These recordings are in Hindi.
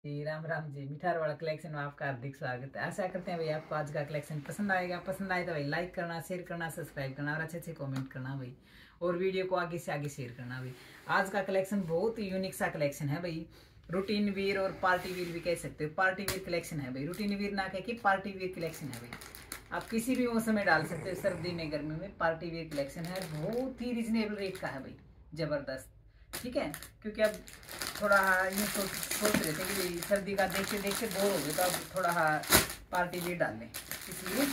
जी राम राम जी। मिठार वाला कलेक्शन में आपका हार्दिक स्वागत है। आशा करते हैं भाई आपको आज का कलेक्शन पसंद आएगा। पसंद आए तो भाई लाइक करना, शेयर करना, सब्सक्राइब करना और अच्छे अच्छे कमेंट करना भाई, और वीडियो को आगे से आगे शेयर करना भाई। आज का कलेक्शन बहुत ही यूनिक सा कलेक्शन है भाई। रूटीन वियर और पार्टी वियर भी कह सकते हो। पार्टी वियर कलेक्शन है भाई, रूटीन वियर ना कह के पार्टी वियर कलेक्शन है भाई। आप किसी भी मौसम में डाल सकते हो, सर्दी में गर्मी में। पार्टी वियर कलेक्शन है, बहुत ही रिजनेबल रेट का है भाई, जबरदस्त। ठीक है, क्योंकि अब थोड़ा ये सोच रहे थे कि सर्दी का देखते देखते बोर हो गए, तो अब थोड़ा पार्टी भी डाल लें, इसलिए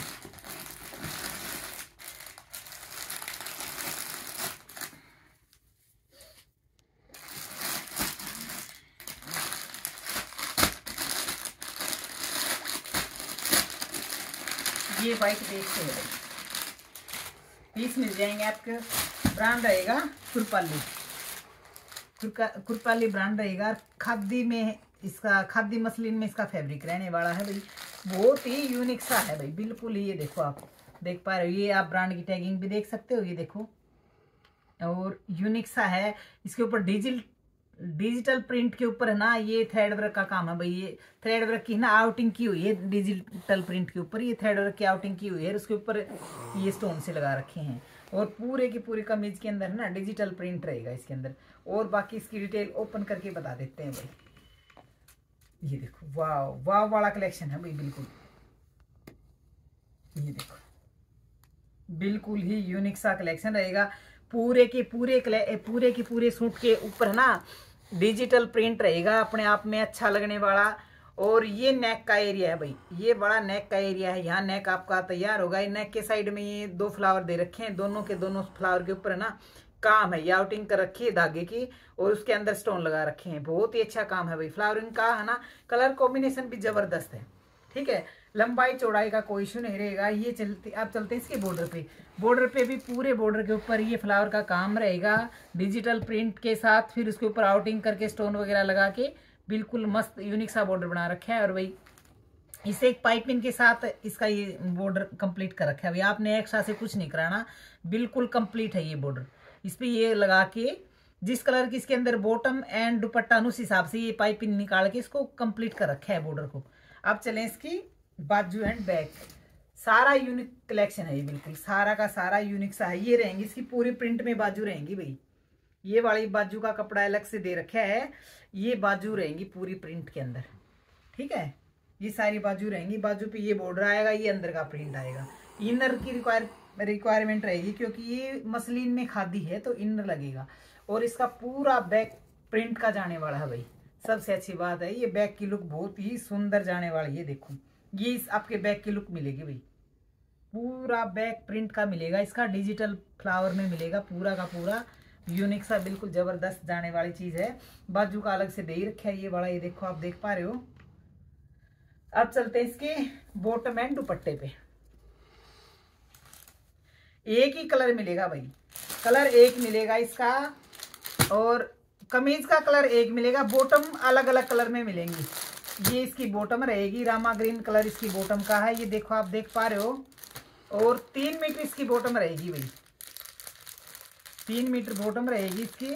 ये वाइट देखते हैं भाई। पीस मिल जाएंगे आपके। ब्रांड रहेगा कुरपाली। कुरपाली ब्रांड रहेगा। खादी में इसका, खादी मसलिन में इसका फैब्रिक रहने वाला है भाई। बहुत ही यूनिक सा है भाई, बिल्कुल। ये देखो, आप देख पा रहे हो, ये आप ब्रांड की टैगिंग भी देख सकते हो, ये देखो। और यूनिक सा है। इसके ऊपर डिजिटल प्रिंट के ऊपर है ना, ये थ्रेड वर्क का काम है भाई। ये थ्रेड वर्क की ना आउटिंग की हुई है डिजिटल प्रिंट के ऊपर। ये थ्रेड वर्क की आउटिंग की हुई है, उसके ऊपर ये स्टोन से लगा रखे हैं। और पूरे की पूरी कमीज के अंदर ना डिजिटल प्रिंट रहेगा इसके अंदर। और बाकी इसकी डिटेल ओपन करके बता देते हैं भाई। ये देखो, वाह वाह वाला कलेक्शन है भाई, बिल्कुल। ये देखो, बिल्कुल ही यूनिक सा कलेक्शन रहेगा। पूरे के पूरे सूट के ऊपर ना डिजिटल प्रिंट रहेगा, अपने आप में अच्छा लगने वाला। और ये नेक का एरिया है भाई, ये बड़ा नेक का एरिया है। यहाँ नेक आपका तैयार होगा। नेक के साइड में ये दो फ्लावर दे रखे हैं, दोनों के दोनों फ्लावर के ऊपर है ना काम है, ये आउटिंग कर रखी है धागे की। और उसके अंदर स्टोन लगा रखे हैं। बहुत ही अच्छा काम है भाई, फ्लावरिंग का है ना। कलर कॉम्बिनेशन भी जबरदस्त है। ठीक है, लंबाई चौड़ाई का कोई इशू नहीं रहेगा। ये चलते, आप चलते हैं इसके बॉर्डर पे। बॉर्डर पे भी पूरे बॉर्डर के ऊपर ये फ्लावर का काम रहेगा डिजिटल प्रिंट के साथ। फिर उसके ऊपर आउटिंग करके स्टोन वगैरह लगा के बिल्कुल मस्त यूनिक सा बॉर्डर बना रखा है। और भाई इसे एक पाइपिंग के साथ इसका ये बॉर्डर कंप्लीट कर रखा है भाई। आपने एक्स्ट्रा से कुछ नहीं कराना, बिल्कुल कंप्लीट है ये बॉर्डर। इस पे ये लगा के जिस कलर की इसके अंदर बॉटम एंड दुपट्टा, उस हिसाब से ये पाइपिंग निकाल के इसको कंप्लीट कर रखा है बॉर्डर को। अब चलें इसकी बाजू एंड बैक। सारा यूनिक कलेक्शन है ये, बिल्कुल सारा का सारा यूनिक सा है। ये रहेंगी इसकी पूरी प्रिंट में बाजू रहेंगी भाई। ये वाली बाजू का कपड़ा अलग से दे रखा है, ये बाजू रहेंगी पूरी प्रिंट के अंदर। ठीक है, ये सारी बाजू रहेंगी। बाजू पे ये बॉर्डर आएगा, ये अंदर का प्रिंट आएगा। इनर की रिक्वायरमेंट रहेगी, क्योंकि ये मसलिन में खादी है तो इनर लगेगा। और इसका पूरा बैक प्रिंट का जाने वाला है भाई। सबसे अच्छी बात है, ये बैक की लुक बहुत ही सुंदर जाने वाली है। देखो, ये इस आपके बैक की लुक मिलेगी भाई। पूरा बैक प्रिंट का मिलेगा, इसका डिजिटल फ्लावर में मिलेगा पूरा का पूरा। यूनिक सा बिल्कुल जबरदस्त जाने वाली चीज है। बाजू का अलग से दे ही रखा है ये बड़ा, ये देखो, आप देख पा रहे हो। अब चलते हैं इसके बॉटम एंड दुपट्टे पे। एक ही कलर मिलेगा भाई, कलर एक मिलेगा इसका। और कमीज का कलर एक मिलेगा, बॉटम अलग अलग कलर में मिलेंगी। ये इसकी बॉटम रहेगी, रामा ग्रीन कलर इसकी बॉटम का है, ये देखो, आप देख पा रहे हो। और 3 मीटर इसकी बॉटम रहेगी भाई, 3 मीटर बॉटम रहेगी इसकी।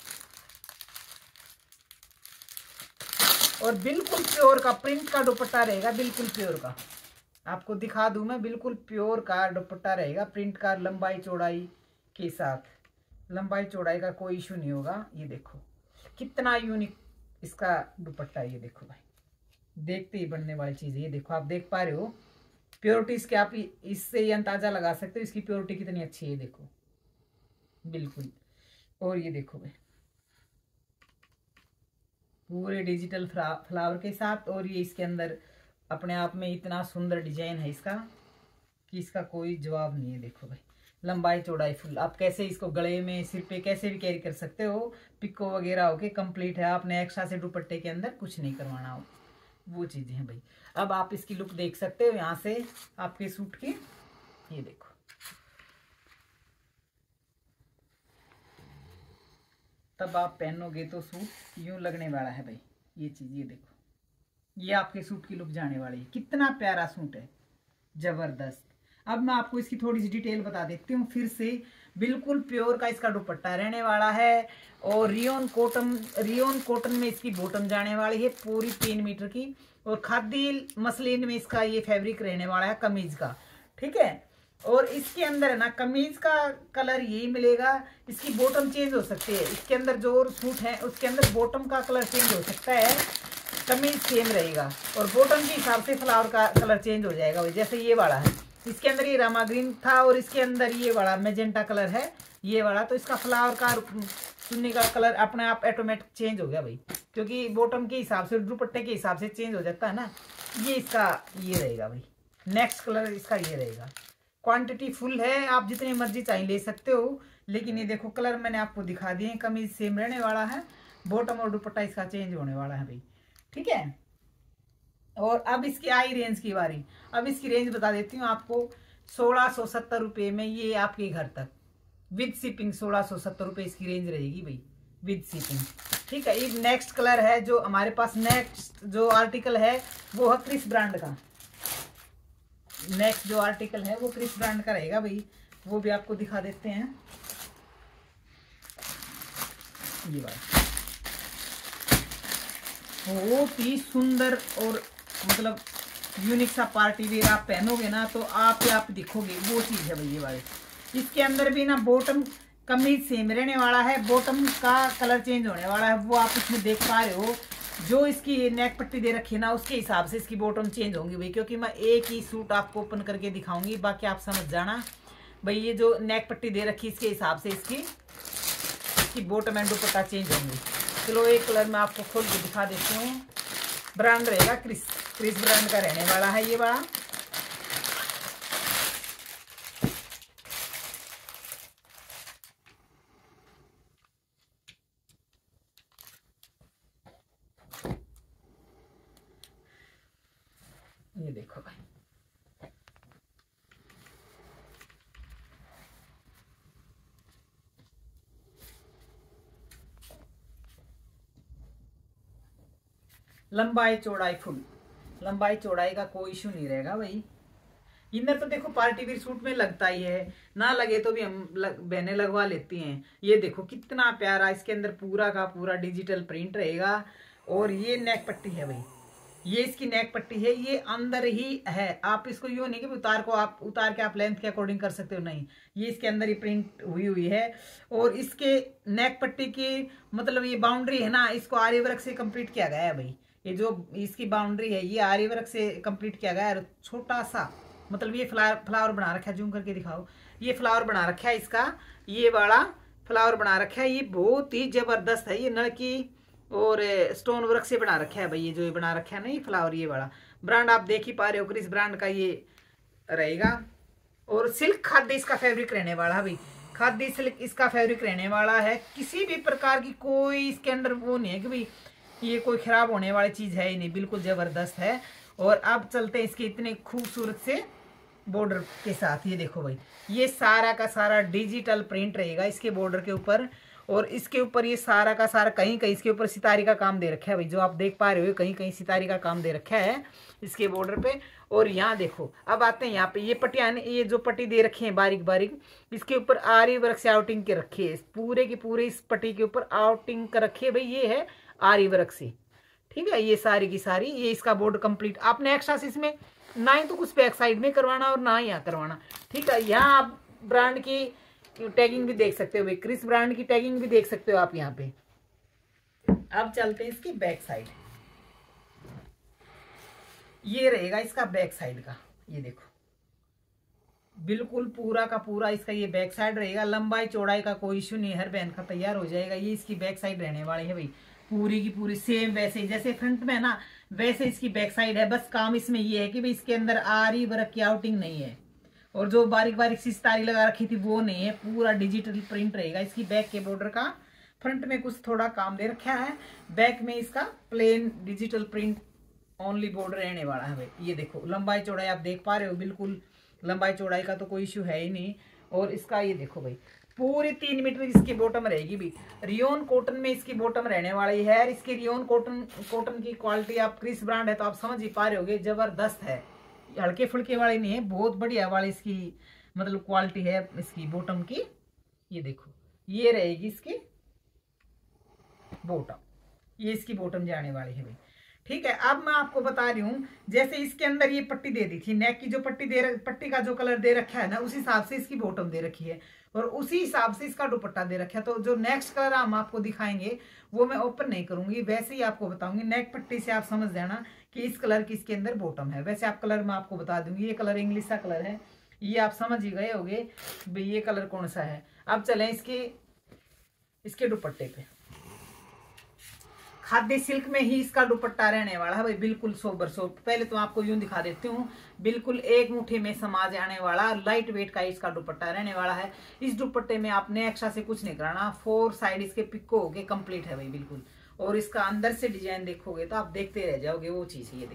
और बिल्कुल प्योर का प्रिंट का दुपट्टा रहेगा, बिल्कुल प्योर का। आपको दिखा दूं मैं, बिल्कुल प्योर का दुपट्टा रहेगा प्रिंट का, लंबाई चौड़ाई के साथ। लंबाई चौड़ाई का कोई इशू नहीं होगा। ये देखो कितना यूनिक इसका दुपट्टा, ये देखो भाई, देखते ही बनने वाली चीज है। ये देखो, आप देख पा रहे हो प्योरिटी इसके, आप इससे ये अंदाजा लगा सकते हो इसकी प्योरिटी कितनी अच्छी है। देखो बिल्कुल। और ये देखो भाई, पूरे डिजिटल फ्लावर के साथ। और ये इसके अंदर अपने आप में इतना सुंदर डिजाइन है इसका कि इसका कोई जवाब नहीं है। देखो भाई, लंबाई चौड़ाई फुल। आप कैसे इसको गले में, सिर पे कैसे भी कैरी कर सकते हो। पिको वगैरह होके कंप्लीट है, आपने एक्स्ट्रा से दुपट्टे के अंदर कुछ नहीं करवाना हो, वो चीजें हैं भाई। अब आप इसकी लुक देख सकते हो यहाँ से आपके सूट की। ये देखो, तब आप पहनोगे तो सूट यूं लगने वाला है भाई। ये चीज, ये देखो, ये आपके सूट की लुक जाने वाली है। कितना प्यारा सूट है, जबरदस्त। अब मैं आपको इसकी थोड़ी सी डिटेल बता देती हूँ फिर से। बिल्कुल प्योर का इसका दुपट्टा रहने वाला है। और रियोन कॉटन में इसकी बॉटम जाने वाली है पूरी 3 मीटर की। और खादी मसलिन में इसका ये फैब्रिक रहने वाला है कमीज का, ठीक है। और इसके अंदर है ना कमीज का कलर यही मिलेगा, इसकी बॉटम चेंज हो सकती है। इसके अंदर जो सूट है उसके अंदर बॉटम का कलर चेंज हो सकता है, कमीज सेम रहेगा और बॉटम के हिसाब से फ्लावर का कलर चेंज हो जाएगा। जैसे ये वाला है, इसके अंदर ये रामा ग्रीन था और इसके अंदर ये वाला मैजेंटा कलर है ये वाला, तो इसका फ्लावर का चुन्नी का कलर अपने आप ऑटोमेटिक चेंज हो गया भाई, क्योंकि बॉटम के हिसाब से दुपट्टे के हिसाब से चेंज हो जाता है ना। ये इसका ये रहेगा भाई, नेक्स्ट कलर इसका ये रहेगा। क्वांटिटी फुल है, आप जितने मर्जी चाहिए ले सकते हो। लेकिन ये देखो कलर मैंने आपको दिखा दिए, कमीज सेम रहने वाला है, बॉटम और दुपट्टा इसका चेंज होने वाला है भाई, ठीक है। और अब इसकी आई रेंज की बारी। अब इसकी रेंज बता देती हूँ आपको, 1670 रुपये में ये आपके घर तक विद शिपिंग 1670 रुपये इसकी रेंज रहेगी भाई विद शिपिंग, ठीक है। ये नेक्स्ट कलर है जो हमारे पास, नेक्स्ट जो आर्टिकल है वो है क्रिस ब्रांड का। नेक्स्ट जो आर्टिकल है वो क्रिस ब्रांड का रहेगा भाई, वो भी आपको दिखा देते हैं। ये बात बहुत ही सुंदर और मतलब यूनिक सा पार्टी वेयर आप पहनोगे ना तो आप दिखोगे, वो चीज है भाई ये वाले। इसके अंदर भी ना बॉटम कमीज सेम रहने वाला है, बॉटम का कलर चेंज होने वाला है, वो आप इसमें देख पा रहे हो। जो इसकी नेक पट्टी दे रखी है ना उसके हिसाब से इसकी बॉटम चेंज होंगी भाई, क्योंकि मैं एक ही सूट आपको ओपन करके दिखाऊंगी, बाकी आप समझ जाना भाई। ये जो नेक पट्टी दे रखी है इसके हिसाब से इसकी बॉटम एंड दुपट्टा चेंज होंगी। चलो एक कलर मैं आपको खोल के दिखा देती हूँ। ब्रांड रहेगा क्रिस ब्रांड का रहने वाला है ये वाला। ये देखो भाई, लंबाई चौड़ाई फुल, लंबाई चौड़ाई का कोई इशू नहीं रहेगा भाई। इनर तो देखो पार्टी वेयर सूट में लगता ही है, ना लगे तो भी हम बहने लगवा लेती हैं। ये देखो कितना प्यारा, इसके अंदर पूरा का पूरा डिजिटल प्रिंट रहेगा। और ये नेक पट्टी है भाई, ये इसकी नेक पट्टी है, ये अंदर ही है। आप इसको यूं नहीं कि उतार के आप लेंथ के अकॉर्डिंग कर सकते हो, नहीं, ये इसके अंदर ही प्रिंट हुई है। और इसके नेक पट्टी की मतलब ये बाउंड्री है ना, इसको आरी वर्क से कंप्लीट किया गया है भाई। ये जो इसकी बाउंड्री है ये आरी वर्क से कंप्लीट किया गया है। छोटा सा मतलब ये फ्लावर बना रखा है, जूम करके दिखाओ, ये फ्लावर बना रखा है इसका, ये वाला फ्लावर बना रखा है। ये बहुत ही जबरदस्त है, ये नलकी और स्टोन वर्क से बना रखा है भाई। ये जो ये बना रखा है ना ये फ्लावर, ये वाला ब्रांड आप देख ही पा रहे हो, क्रिस ब्रांड का ये रहेगा। और सिल्क खादी इसका फैब्रिक रहने वाला है भाई, खादी सिल्क इसका फैब्रिक रहने वाला है। किसी भी प्रकार की कोई इसके अंदर वो नहीं है कि भाई ये कोई खराब होने वाली चीज है ही नहीं, बिल्कुल जबरदस्त है। और अब चलते हैं इसके इतने खूबसूरत से बॉर्डर के साथ। ये देखो भाई, ये सारा का सारा डिजिटल प्रिंट रहेगा इसके बॉर्डर के ऊपर। और इसके ऊपर ये सारा का सारा कहीं कहीं इसके ऊपर सितारी का काम दे रखा है भाई, जो आप देख पा रहे हो कहीं कहीं सितारी का काम दे रखा है इसके बॉर्डर पे। और यहाँ देखो, अब आते हैं यहाँ पे, ये पट्टियाँ, ये जो पट्टी दे रखी है बारीक बारीक, इसके ऊपर आरी वर्क से आउटिंग के रखी है, पूरे की पूरे इस पट्टी के ऊपर आउटिंग कर रखी है भाई, ये है आरी वर्क से, ठीक है। ये सारी की सारी ये इसका बॉर्डर कंप्लीट। आपने एक्स्ट्रा इसमें ना ही तो कुछ बैक साइड में करवाना और ना ही यहाँ करवाना, ठीक है। यहाँ आप ब्रांड की टैगिंग भी देख सकते हो भाई, क्रिस ब्रांड की टैगिंग भी देख सकते हो आप यहाँ पे। अब चलते हैं इसकी बैक साइड, ये रहेगा इसका बैक साइड का। ये देखो बिल्कुल पूरा का पूरा इसका ये बैक साइड रहेगा। लंबाई चौड़ाई का कोई इशू नहीं, हर बहन का तैयार हो जाएगा। ये इसकी बैक साइड रहने वाली है भाई, पूरी की पूरी सेम वैसे जैसे फ्रंट में है ना वैसे इसकी बैक साइड है। बस काम इसमें ये है कि भाई इसके अंदर आरी वर्क की आउटिंग नहीं है और जो बारीक बारीक सी सितारी लगा रखी थी वो नहीं है, पूरा डिजिटल प्रिंट रहेगा इसकी बैक के बॉर्डर का। फ्रंट में कुछ थोड़ा काम दे रखा है, बैक में इसका plain digital print only border रहने वाला है भाई। ये देखो लंबाई चौड़ाई आप देख पा रहे हो, बिल्कुल लंबाई चौड़ाई का तो कोई इशू है ही नहीं। और इसका ये देखो भाई, पूरी 3 मीटर इसकी बॉटम रहेगी भी। रियोन कॉटन में इसकी बॉटम रहने वाली है। इसकी रियोन कॉटन की क्वालिटी आप क्रिस ब्रांड है तो आप समझ ही पा रहे होगे, जबरदस्त है, हल्के फुल्के वाली नहीं है, बहुत बढ़िया वाली इसकी मतलब क्वालिटी है इसकी बॉटम की। ये देखो, ये रहेगी इसकी बॉटम, ये इसकी बॉटम जाने वाली है भाई। ठीक है, अब मैं आपको बता रही हूँ, जैसे इसके अंदर ये पट्टी दे दी थी, नेक की जो पट्टी का जो कलर दे रखा है ना, उस हिसाब से इसकी बॉटम दे रखी है और उसी हिसाब से इसका दुपट्टा दे रखा है। तो जो नेक्स्ट कलर हम आपको दिखाएंगे वो मैं ओपन नहीं करूंगी, वैसे ही आपको बताऊंगी। नेक पट्टी से आप समझ जाना कि इस कलर की इसके अंदर बॉटम है। वैसे आप कलर मैं आपको बता दूंगी, ये कलर इंग्लिश का कलर है, ये आप समझ ही गए होंगे भाई ये कलर कौन सा है। अब चलें इसके दुपट्टे पे। खादी सिल्क में ही इसका दुपट्टा रहने वाला है भाई, बिल्कुल सोबर सोबर। पहले तो आपको यूं दिखा देती हूँ, बिल्कुल एक मुट्ठी में समा जाने वाला लाइट वेट का इसका दुपट्टा रहने वाला है। इस दुपट्टे में आपने एक्स्ट्रा से कुछ नहीं कराना, 4 साइड इसके पिको होके कंप्लीट है भाई बिल्कुल। और इसका अंदर से डिजाइन देखोगे तो आप देखते रह जाओगे, वो चीज है।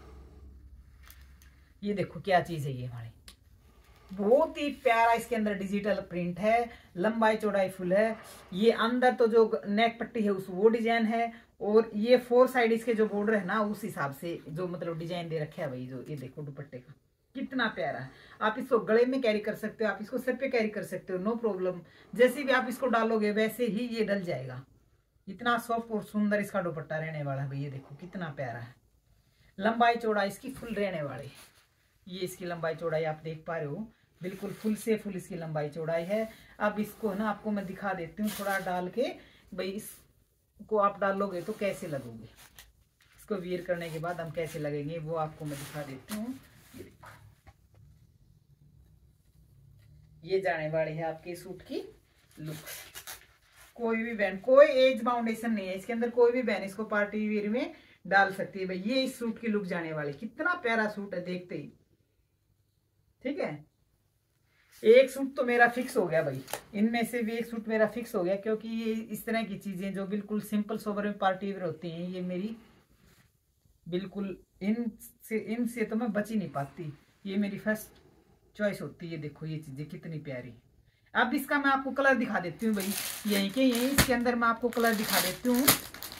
ये देखो क्या चीज है ये हमारी, बहुत ही प्यारा इसके अंदर डिजिटल प्रिंट है, लंबाई चौड़ाई फुल है। ये अंदर तो जो नेक पट्टी है उस वो डिजाइन है, और ये 4 साइड इसके जो बॉर्डर है ना उस हिसाब से जो मतलब डिजाइन दे रखे है भाई। जो ये देखो दुपट्टे का कितना प्यारा है। आप इसको गले में कैरी कर सकते हो, आप इसको सर पे कैरी कर सकते हो, नो प्रॉब्लम। जैसे भी आप इसको डालोगे वैसे ही ये डल जाएगा। इतना सॉफ्ट और सुंदर इसका दुपट्टा रहने वाला है भाई। ये देखो कितना प्यारा है, लंबाई चौड़ाई इसकी फुल रहने वाली। ये इसकी लंबाई चौड़ाई आप देख पा रहे हो, बिल्कुल फुल से फुल इसकी लंबाई चौड़ाई है। अब इसको ना आपको मैं दिखा देती हूँ थोड़ा डाल के भाई, इसको आप डालोगे तो कैसे लगोगे, इसको वियर करने के बाद हम कैसे लगेंगे वो आपको मैं दिखा देती हूँ। ये देखो, ये जाने वाली है आपके सूट की लुक। कोई भी बहन, कोई एज बाउंडेशन नहीं है इसके अंदर, कोई भी बहन इसको पार्टी वियर में डाल सकती है भाई। ये इस सूट की लुक जाने वाली, कितना प्यारा सूट है देखते ही। ठीक है, एक सूट तो मेरा फिक्स हो गया भाई, इनमें से भी एक सूट मेरा फिक्स हो गया, क्योंकि ये इस तरह की चीजें जो बिल्कुल सिंपल सोबर में पार्टी वेयर होती हैं, ये मेरी बिल्कुल इनसे तो मैं बच ही नहीं पाती, ये मेरी फर्स्ट चॉइस होती है। ये देखो ये चीजें कितनी प्यारी। अब इसका मैं आपको कलर दिखा देती हूँ भाई, यहीं के यहीं इसके अंदर मैं आपको कलर दिखा देती हूँ,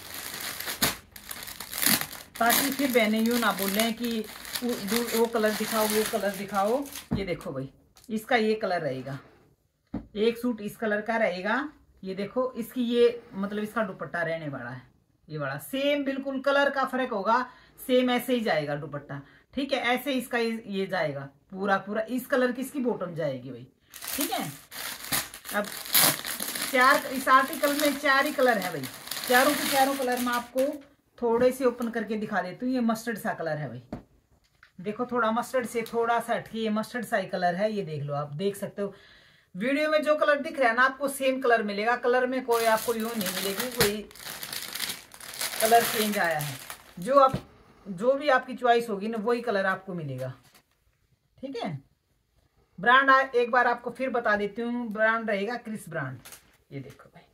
ताकि फिर बहने यूं ना बोलें कि वो कलर दिखाओ वो कलर दिखाओ। ये देखो भाई, इसका ये कलर रहेगा, एक सूट इस कलर का रहेगा। ये देखो इसकी ये मतलब इसका दुपट्टा रहने वाला है, ये वाला सेम बिल्कुल कलर का फर्क होगा, सेम ऐसे ही जाएगा दुपट्टा। ठीक है, ऐसे इसका ये जाएगा पूरा पूरा, इस कलर की इसकी बॉटम जाएगी भाई। ठीक है, अब इस आर्टिकल में 4 ही कलर है भाई, चारों के चारों कलर मैं आपको थोड़े से ओपन करके दिखा देती हूँ। ये मस्टर्ड सा कलर है भाई, देखो थोड़ा मस्टर्ड से थोड़ा सा हटके ये मस्टर्ड सा कलर है। ये देख लो, आप देख सकते हो वीडियो में जो कलर दिख रहा है ना आपको सेम कलर मिलेगा, कलर में कोई आपको यूं नहीं मिलेगी कोई कलर चेंज आया है। जो भी आपकी चॉइस होगी ना वही कलर आपको मिलेगा। ठीक है, ब्रांड एक बार आपको फिर बता देती हूँ, ब्रांड रहेगा क्रिस ब्रांड। ये देखो भाई,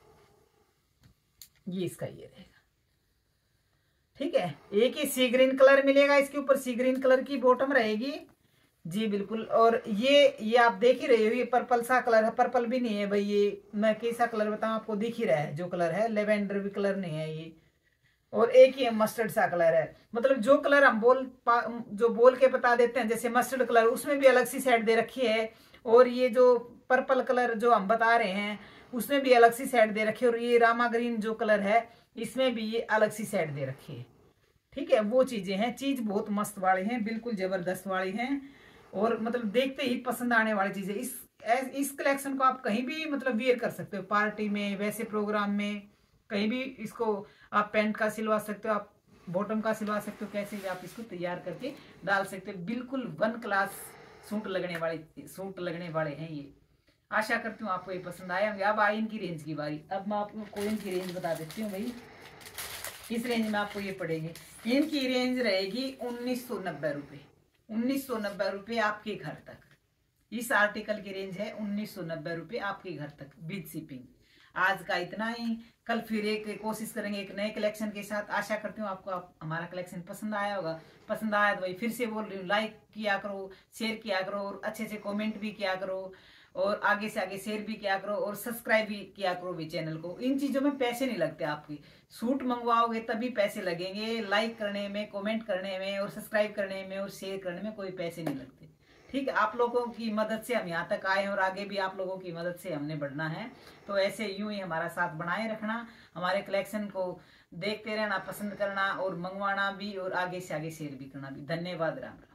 ये इसका ये रहेगा। ठीक है, एक ही सी ग्रीन कलर मिलेगा, इसके ऊपर सी ग्रीन कलर की बॉटम रहेगी जी बिल्कुल। और ये आप देख ही रहे हो, ये पर्पल सा कलर है, पर्पल भी नहीं है भाई, ये मैं कैसा कलर बताऊं आपको, दिख ही रहा है जो कलर है, लेवेंडर भी कलर नहीं है ये। और एक ही मस्टर्ड सा कलर है, मतलब जो कलर हम बोल के बता देते हैं, जैसे मस्टर्ड कलर उसमें भी अलग सी साइड दे रखी है, और ये जो पर्पल कलर जो हम बता रहे हैं उसमें भी अलग सी साइड दे रखी है, और ये रामा ग्रीन जो कलर है इसमें भी ये अलग सी साइड दे रखी है। ठीक है, वो चीजें हैं, चीज बहुत मस्त वाली हैं, बिल्कुल जबरदस्त वाली हैं, और मतलब देखते ही पसंद आने वाली चीजें। इस कलेक्शन को आप कहीं भी मतलब वियर कर सकते हो, पार्टी में, वैसे प्रोग्राम में, कहीं भी इसको आप पैंट का सिलवा सकते हो, आप बॉटम का सिलवा सकते हो, कैसे भी आप इसको तैयार करके डाल सकते हो। बिल्कुल 1 क्लास सूट लगने वाले हैं ये। आशा करती हूँ आपको ये पसंद आए होंगे। अब आई इनकी रेंज की बारी, अब मैं आपको कोई इनकी रेंज बता देती हूँ भाई, किस रेंज में आपको ये पड़ेगी। इनकी रेंज रहेगी 1990 रुपये, 1990 रुपये आपके घर तक। इस आर्टिकल की रेंज है 1990 रुपये आपके घर तक विद शिपिंग। आज का इतना ही, कल फिर एक कोशिश करेंगे एक नए कलेक्शन के साथ। आशा करती हूँ आपको हमारा कलेक्शन पसंद आया होगा। पसंद आया तो भाई फिर से बोल रही हूँ, लाइक किया करो, शेयर किया करो, और अच्छे से कमेंट भी किया करो, और आगे से आगे शेयर भी किया करो, और सब्सक्राइब भी किया करो भी चैनल को। इन चीजों में पैसे नहीं लगते, आपकी सूट मंगवाओगे तभी पैसे लगेंगे, लाइक करने में, कमेंट करने में, और सब्सक्राइब करने में, और शेयर करने में कोई पैसे नहीं लगते। ठीक है, आप लोगों की मदद से हम यहाँ तक आए और आगे भी आप लोगों की मदद से हमने बढ़ना है। तो ऐसे यूं ही हमारा साथ बनाए रखना, हमारे कलेक्शन को देखते रहना, पसंद करना और मंगवाना भी, और आगे से आगे शेयर भी करना भी। धन्यवाद। राम राम।